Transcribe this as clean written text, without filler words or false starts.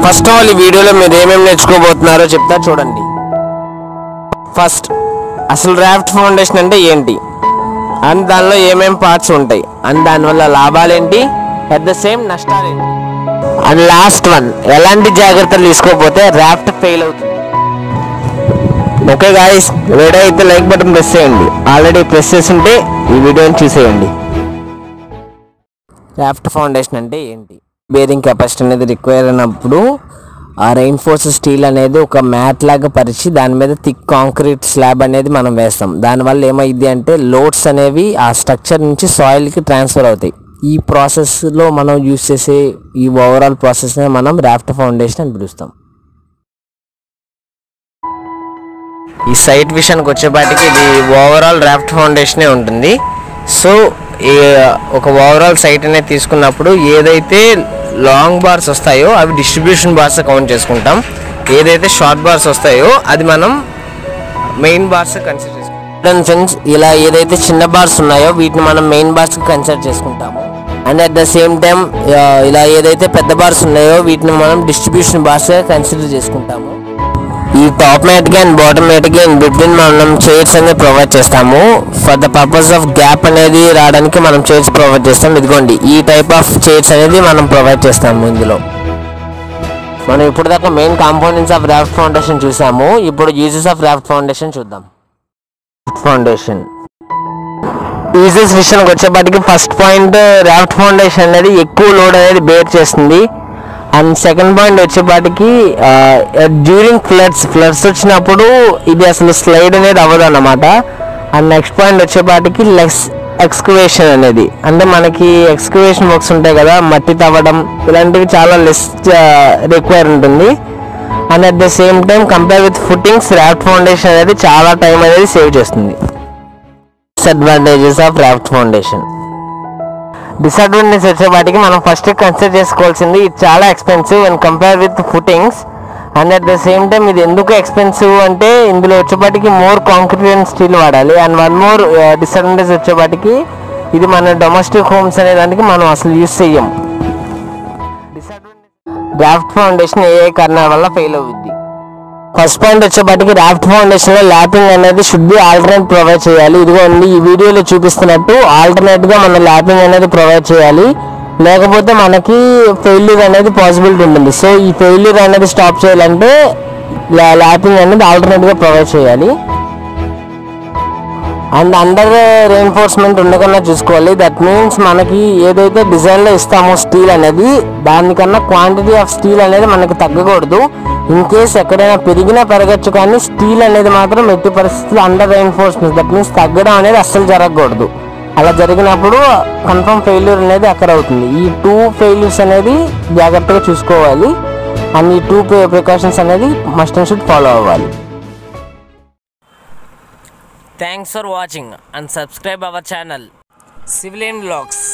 First all ఈ వీడియోలో మీరు ఏమేమి నేర్చుకోబోతున్నారో చెప్తా చూడండి. ఫస్ట్ అసలు రాఫ్ట్ ఫౌండేషన్ అంటే ఏంటి అండ్ దానిలో ఏమేమి పార్ట్స్ ఉంటాయి అండ్ దానివల్ల లాభాలేంటి, అట్ ద సేమ్ నష్టాలేంటి, అండ్ లాస్ట్ వన్ ఎలాంటి జాగ్రత్తలు తీసుకోకపోతే రాఫ్ట్ ఫెయిల్ అవుతుంది. ఓకే గాయ్స్, వీడియో అయితే లైక్ బటన్ ప్రెస్ చేయండి. ఆల్రెడీ ప్రెస్ చేసి ఉంటే ఈ వీడియోని చూసేయండి. రాఫ్ట్ ఫౌండేషన్ అంటే ఏంటి? బేరింగ్ కెపాసిటీ అనేది రిక్వైర్ అయినప్పుడు ఆ రెయిన్ఫోర్స్ స్టీల్ అనేది ఒక మ్యాట్ లాగా పరిచి దాని మీద థిక్ కాంక్రీట్ స్లాబ్ అనేది మనం వేస్తాం. దానివల్ల ఏమైంది అంటే లోడ్స్ అనేవి ఆ స్ట్రక్చర్ నుంచి సాయిల్కి ట్రాన్స్ఫర్ అవుతాయి. ఈ ప్రాసెస్లో మనం యూజ్ చేసే ఈ ఓవరాల్ ప్రాసెస్నే మనం రాఫ్ట్ ఫౌండేషన్ అని పిలుస్తాం. ఈ సైట్ విషయానికి వచ్చేపాటికి ఇది ఓవరాల్ రాఫ్ట్ ఫౌండేషనే ఉంటుంది. సో ఒక ఓవరాల్ సైట్ అనేది తీసుకున్నప్పుడు ఏదైతే లాంగ్ బార్స్ వస్తాయో అవి డిస్ట్రిబ్యూషన్ బార్స్ కౌంట్ చేసుకుంటాం. ఏదైతే షార్ట్ బార్స్ వస్తాయో అది మనం మెయిన్ బార్స్ కన్సిడర్ చేసుకుంటాం. ఫ్రెండ్స్, ఇలా ఏదైతే చిన్న బార్స్ ఉన్నాయో వీటిని మనం మెయిన్ బార్స్ కన్సిడర్ చేసుకుంటాము. And at the same time ఇలా ఏదైతే పెద్ద బార్స్ ఉన్నాయో వీటిని మనం డిస్ట్రిబ్యూషన్ బార్స్గా కన్సిడర్ చేసుకుంటాము. ఈ టాప్ మ్యాట్కి అండ్ బాటమ్ మ్యాట్కి అండ్ బిట్వీన్ మనం చైర్స్ అనేది ప్రొవైడ్ చేస్తాము. For the purpose of gap అనేది రావడానికి మనం చైర్స్ ప్రొవైడ్ చేస్తాం. ఇదిగోండి ఈ టైప్ ఆఫ్ చైర్స్ అనేది మనం ప్రొవైడ్ చేస్తాము. ఇందులో మనం ఇప్పుడు దాకా main components of raft foundation చూసాము. ఇప్పుడు యూజెస్ ఆఫ్ రాఫ్ట్ ఫౌండేషన్ చూద్దాం. ఫౌండేషన్ యూజెస్ విషయానికి వచ్చేప్పటికి ఫస్ట్ పాయింట్, రాఫ్ట్ ఫౌండేషన్ అనేది ఎక్కువ లోడ్ అనేది బేర్ చేస్తుంది. అండ్ సెకండ్ పాయింట్ వచ్చేపాటికి డ్యూరింగ్ ఫ్లడ్స్ వచ్చినప్పుడు ఇది అసలు స్లైడ్ అనేది అవ్వదు అన్నమాట. అండ్ నెక్స్ట్ పాయింట్ వచ్చేపాటికి లెస్ ఎక్స్కవేషన్ అనేది, అంటే మనకి ఎక్స్కవేషన్ వర్క్స్ ఉంటాయి కదా, మట్టి తవ్వడం ఇలాంటివి చాలా లెస్ రిక్వైర్ ఉంటుంది. And at the same time compare with footings raft foundation అనేది చాలా టైం అనేది సేవ్ చేస్తుంది. Disadvantages of raft foundation. Disadvantage వచ్చేపాటికి మనం ఫస్ట్ కన్సిడర్ చేసుకోవాల్సింది ఇది చాలా expensive and compare with footings. And at the same time ఇది ఎందుకు ఎక్స్పెన్సివ్ అంటే ఇందులో వచ్చేపాటికి మోర్ కాంక్రీట్ అండ్ స్టీల్ వాడాలి. అండ్ వన్ మోర్ డిసడ్వాంటేజ్ వచ్చేపాటికి ఇది మన డొమెస్టిక్ హోమ్స్ అనే దానికి మనం అసలు యూజ్ చెయ్యం. రాఫ్ట్ ఫౌండేషన్ ఏ కారణాల వల్ల ఫెయిల్ అవుద్ది? ఫస్ట్ పాయింట్ వచ్చేపాటికి రాఫ్ట్ ఫౌండేషన్లో ల్యాపింగ్ అనేది షుడ్ బి ఆల్టర్నేట్ ప్రొవైడ్ చేయాలి. ఇదిగోండి ఈ వీడియోలో చూపిస్తున్నట్టు ఆల్టర్నేట్గా మనం ల్యాపింగ్ అనేది ప్రొవైడ్ చేయాలి, లేకపోతే మనకి ఫెయిల్యూర్ అనేది పాసిబిలిటీ ఉంటుంది. సో ఈ ఫెయిల్యూర్ అనేది స్టాప్ చేయాలంటే ల్యాపింగ్ అనేది ఆల్టర్నేట్గా ప్రొవైడ్ చేయాలి. అండ్ అండర్ రెయిన్ఫోర్స్మెంట్ ఉండకన్నా చూసుకోవాలి. దట్ మీన్స్ మనకి ఏదైతే డిజైన్లో ఇస్తామో స్టీల్ అనేది దానికన్నా క్వాంటిటీ ఆఫ్ స్టీల్ అనేది మనకి తగ్గకూడదు. ఇన్ కేస్ ఎక్కడైనా పెరిగినా పెరగచ్చు, కానీ స్టీల్ అనేది మాత్రం ఎట్టి పరిస్థితుల్లో అండర్ రెయిన్ఫోర్స్మెంట్, దట్ మీన్స్ తగ్గడం అనేది అస్సలు జరగకూడదు. అలా జరిగినప్పుడు కన్ఫర్మ్ ఫెయిల్యూర్ అనేది అక్కడ అవుతుంది. ఈ 2 ఫెయిల్యూర్స్ అనేది జాగ్రత్తగా చూసుకోవాలి. అండ్ ఈ 2 ప్రికాషన్స్ అనేది మస్ట్ అండ్ షుడ్ ఫాలో అవ్వాలి. Thanks for watching and subscribe our channel Civilian Vlogs.